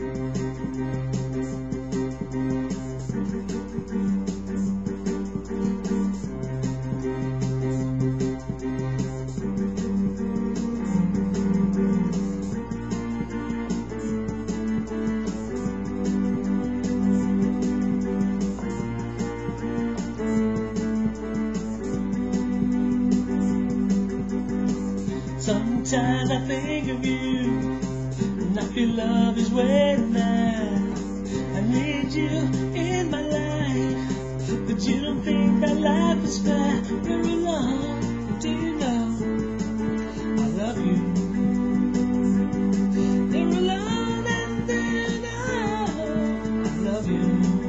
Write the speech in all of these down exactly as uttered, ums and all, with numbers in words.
Sometimes I think of you, and I feel love is waiting now. I need you in my life, but you don't think that life is fair. You're alone, do you know I love you? You're alone, and do you know I love you?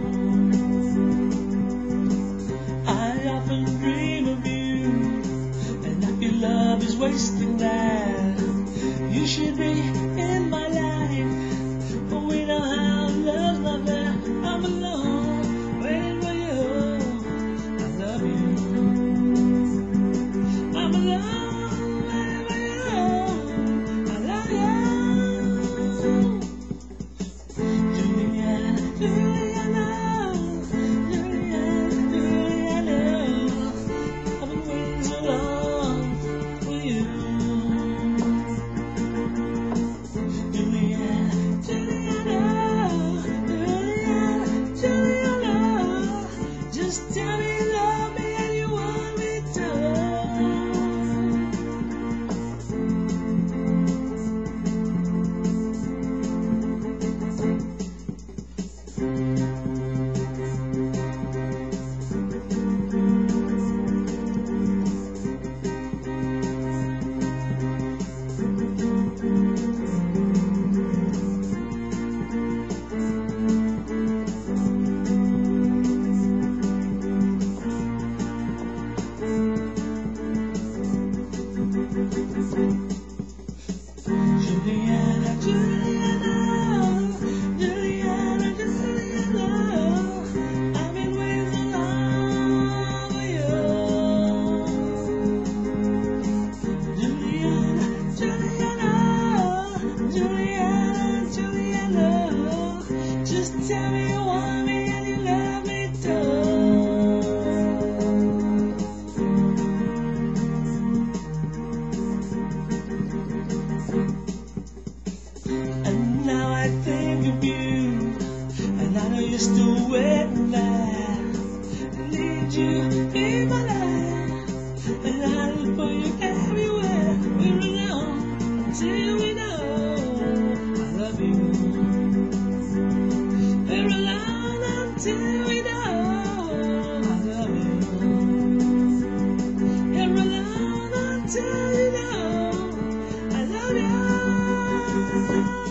I often dream of you, and I feel love is wasting now. You should be in my life, but we know how love's not there. I'm alone, waiting for you. I love you. I'm alone, waiting for you. I love you. Juliana, Juliana, Juliana, Juliana. I've been waiting so long for you. Just tell me you love me and you want me to. Juliana, Juliana, Juliana, Juliana, I've been waiting so long for you. Juliana, Juliana, Juliana, Juliana, just tell me you want me and you love me too. And now I think of you, and I know you're still waiting there. I need you in my life, and I look for you everywhere. We're alone until we know I love you. We're alone until we know I love you. We're alone until you know I love you.